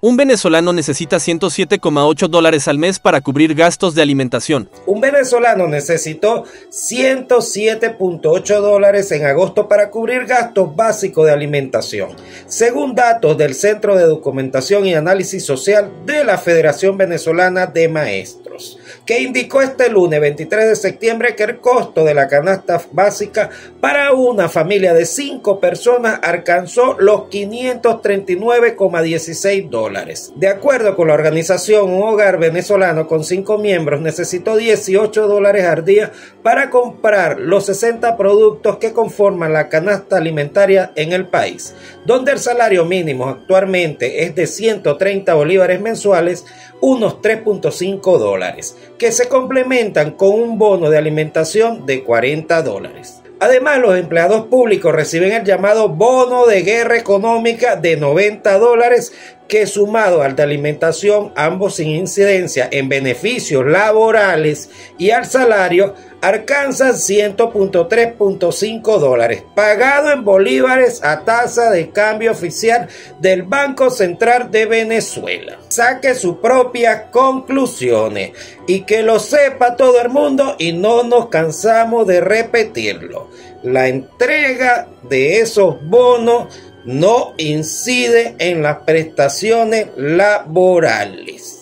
Un venezolano necesita $107,8 al mes para cubrir gastos de alimentación. Un venezolano necesitó $107,8 en agosto para cubrir gastos básicos de alimentación, según datos del Centro de Documentación y Análisis Social de la Federación Venezolana de Maestros, que indicó este lunes 23 de septiembre que el costo de la canasta básica para una familia de 5 personas alcanzó los $539,16. De acuerdo con la organización, un hogar venezolano con 5 miembros necesitó $18 al día para comprar los 60 productos que conforman la canasta alimentaria en el país, donde el salario mínimo actualmente es de 130 bolívares mensuales, unos $3,5, que se complementan con un bono de alimentación de $40. Además, los empleados públicos reciben el llamado bono de guerra económica de $90, que sumado al de alimentación, ambos sin incidencia en beneficios laborales y al salario, alcanzan $100,3,5, pagado en bolívares a tasa de cambio oficial del Banco Central de Venezuela. Saque sus propias conclusiones y que lo sepa todo el mundo y no nos cansamos de repetirlo. La entrega de esos bonos no incide en las prestaciones laborales.